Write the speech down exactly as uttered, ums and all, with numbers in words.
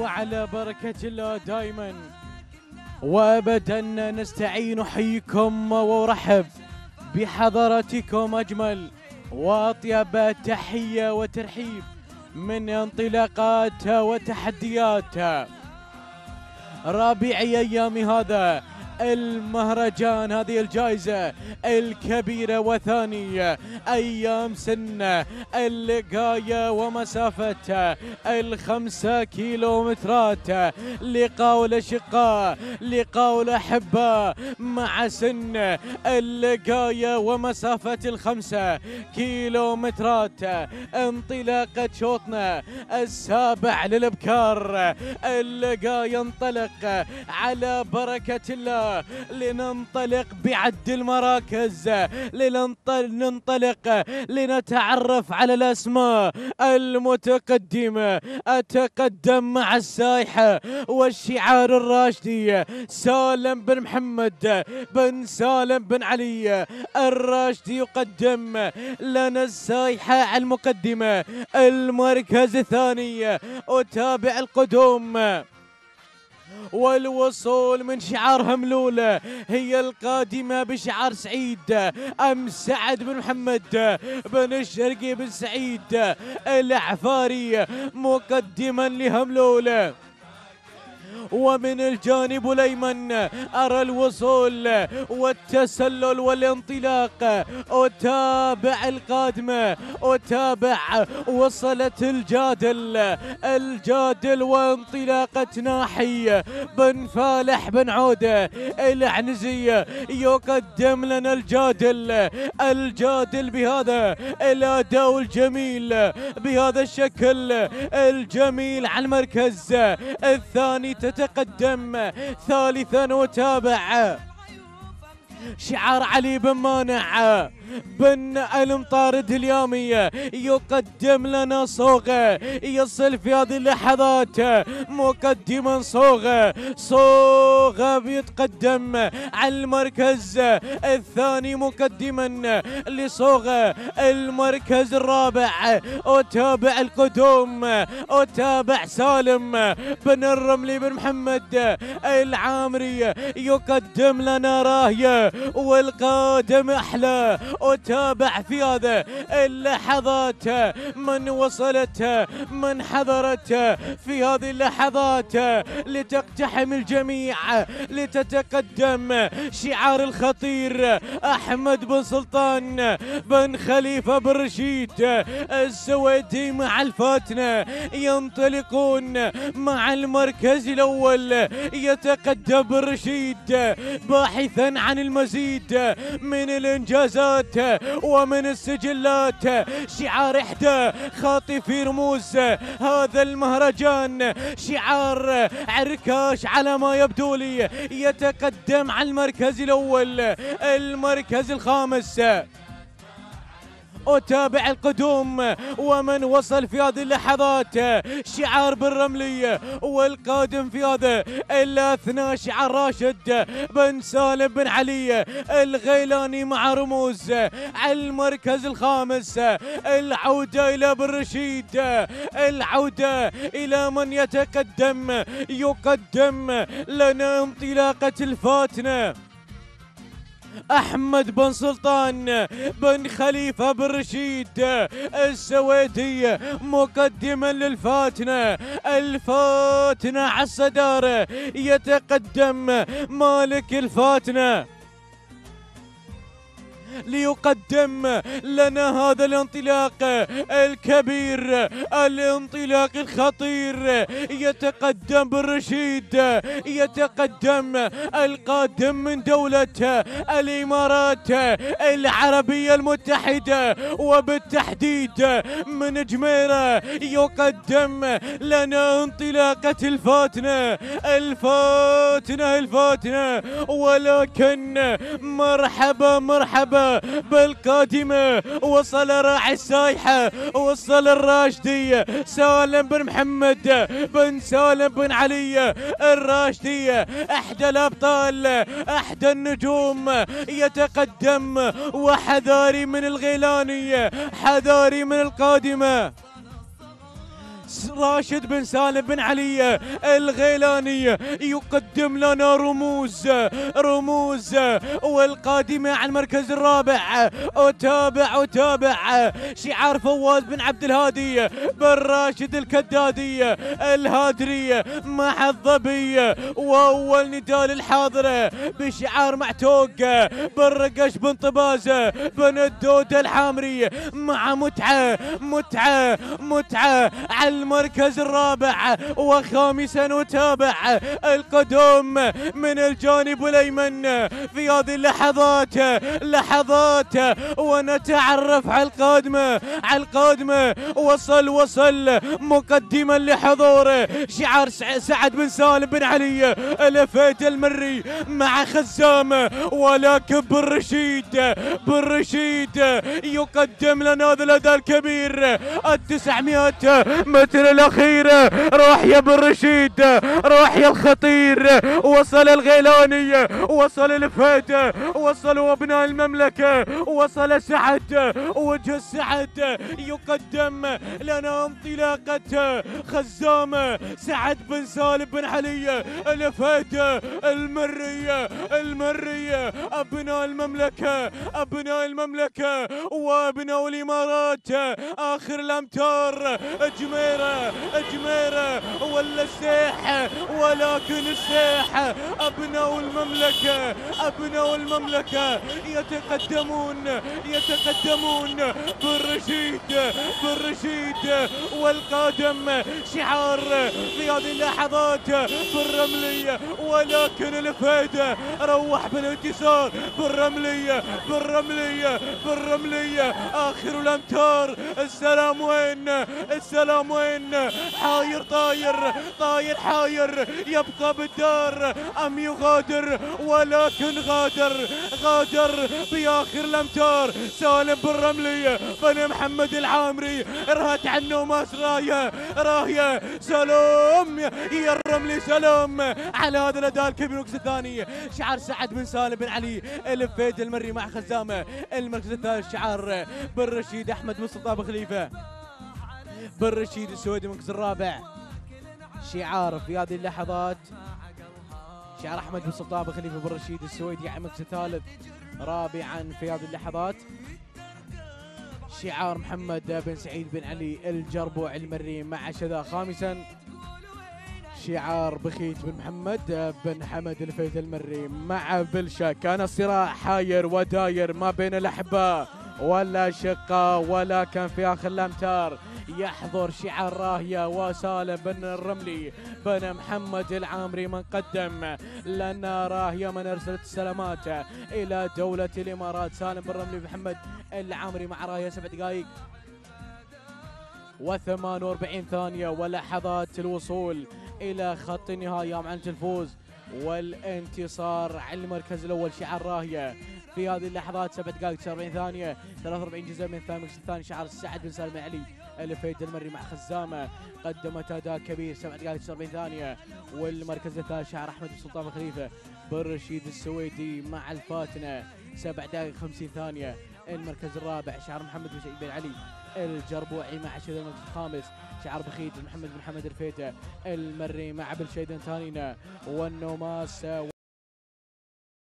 وعلى بركة الله دائما وابدا نستعين. احييكم وارحب بحضراتكم اجمل واطيب تحيه وترحيب من انطلاقات وتحديات رابع ايام هذا المهرجان، هذه الجائزة الكبيرة وثاني أيام سنة اللقاية ومسافة الخمسة كيلومترات. لقاء الأشقاء، لقاء الأحبة مع سن اللقاية ومسافة الخمسة كيلومترات. انطلاقة شوطنا السابع للابكار. اللقاء ينطلق على بركة الله، لننطلق بعد المراكز، لننطلق لنتعرف على الأسماء المتقدمة. أتقدم مع السايحة والشعار الراشدي سالم بن محمد بن سالم بن علي الراشدي يقدم لنا السايحة المقدمة المركز الثاني. أتابع القدوم والوصول من شعار هملولة، هي القادمة بشعار سعيد أم سعد بن محمد بن الشرقي بن سعيد العفاري مقدما لهملولة. ومن الجانب الأيمن أرى الوصول والتسلل والانطلاق. أتابع القادمة، أتابع وصلت الجادل الجادل وانطلاقة ناحي بن فالح بن عودة العنزي يقدم لنا الجادل الجادل بهذا الأداء الجميل، بهذا الشكل الجميل على المركز الثاني. تتقدم ثالثا وتابع شعار علي بن مانع بن المطارد اليامية يقدم لنا صوغة، يصل في هذه اللحظات مقدما صوغة صوغة بيتقدم على المركز الثاني مقدما لصوغة المركز الرابع. أتابع القدوم، أتابع سالم بن الرملي بن محمد العامري يقدم لنا راهية والقادم أحلى. أتابع في هذا اللحظات من وصلت من حضرت في هذه اللحظات لتقتحم الجميع، لتتقدم شعار الخطير أحمد بن سلطان بن خليفة بن رشيد السويدي مع الفاتنة ينطلقون مع المركز الأول. يتقدم بن رشيد باحثا عن المزيد من الإنجازات ومن السجلات. شعار إحدى خاطفي رموز هذا المهرجان، شعار عركاش على ما يبدو لي يتقدم على المركز الأول المركز الخامس. أتابع القدوم ومن وصل في هذه اللحظات شعار بالرملية والقادم في هذا الأثناء شعار راشد بن سالم بن علي الغيلاني مع رموز على المركز الخامس. العودة إلى بن رشيد، العودة إلى من يتقدم يقدم لنا انطلاقة الفاتنة أحمد بن سلطان بن خليفة بن رشيد السويدي مقدما للفاتنة. الفاتنة على الصدارة، يتقدم مالك الفاتنة ليقدم لنا هذا الانطلاق الكبير، الانطلاق الخطير. يتقدم بالرشيد، يتقدم القادم من دولة الإمارات العربية المتحدة وبالتحديد من جميرة. يقدم لنا انطلاقة الفاتنة الفاتنة الفاتنة ولكن مرحبا مرحبا بالقادمة. وصل راعي السايحة، وصل الراشدي سالم بن محمد بن سالم بن علي الراشدي احدى الابطال احدى النجوم. يتقدم وحذاري من الغيلاني، حذاري من القادمة. راشد بن سالم بن علي الغيلاني يقدم لنا رموز رموز والقادمة على المركز الرابع. وتابع وتابع شعار فواز بن عبد الهادي بن راشد الكدادي الهادري مع الظبي. واول نداء للحاضره بشعار معتوق بن رقش بن طبازه بن الدود الحامري مع متعه متعه متعه على المركز الرابع. وخامسا وتابع القدوم من الجانب الايمن في هذه اللحظات لحظات ونتعرف على القادمه على القادمه. وصل وصل مقدما لحضوره شعار سعد بن سالم بن علي الفيت المري مع خزامه. ولكن بن رشيد بن رشيد يقدم لنا هذا الاداء الكبير التسعمائة متر الاخيره. راح يا بن رشيد راح يا الخطير. وصل الغيلاني وصل الفيت وصلوا ابناء المملكه وصل سعد وجه السعد يقدم لنا انطلاقه خزامه سعد بن سالم بن علي الفيت المري المري. ابناء المملكه ابناء المملكه وابناء الامارات اخر الامتار جميره جميره ولا السيح ولكن السيح. ابناء المملكه ابناء المملكه يتقدمون يتقدمون بن رشيد بن رشيد والقادم شعار في هذه اللحظات بالرمليه. ولكن الفايده روح بالانتصار بالرمليه بالرمليه بالرمليه اخر الامتار. السلام وين السلام وين؟ حاير طاير طاير حاير يبقى بالدار ام يغادر؟ ولكن غادر غادر باخر الامتار. سالم بالرمليه بن محمد العامري رهت عنه ماس رايه رايه. سلام يا الرملي سلام على هذا الاداء الكبير. المركز الثاني شعار سعد بن سالم بن علي الفيد المري مع خزامه. المركز الثالث شعار بن رشيد احمد بن سلطان خليفه بن رشيد السويدي. المركز الرابع شعار في هذه اللحظات شعار احمد بن سلطان خليفه بن رشيد السويدي على المركز الثالث. رابعا في هذه اللحظات شعار محمد بن سعيد بن علي الجربوع المري مع شذا. خامسا شعار بخيت بن محمد بن حمد الفيث المري مع بلشا. كان الصراع حاير وداير ما بين الاحباء ولا شقة، ولكن في اخر الامتار يحضر شعار راهية وسالم بن الرملي بن محمد العامري من قدم لنا راهية من ارسلت السلامات الى دولة الامارات. سالم بن الرملي بن محمد العامري مع راهية سبع دقائق وثمان واربعين ثانية ولحظات الوصول الى خط النهاية مع الفوز والانتصار على المركز الاول. شعار راهية في هذه اللحظات سبع دقائق تسعة واربعين ثانية ثلاثة واربعين جزء من الثاني. المركز الثاني شعار سعد بن سالم علي الفيد المري مع خزامة قدمت اداء كبير سبع دقائق تسعة واربعين ثانية. والمركز الثالث شعار احمد بن سلطان خليفة بن رشيد السويدي مع الفاتنة سبع دقائق خمسين ثانية. المركز الرابع شعار محمد بن سعيد بن علي الجربوعي مع شذا. المركز الخامس شعار بخيت محمد بن حمد الفيته المري مع بالشيدن ثانينا والنوماس.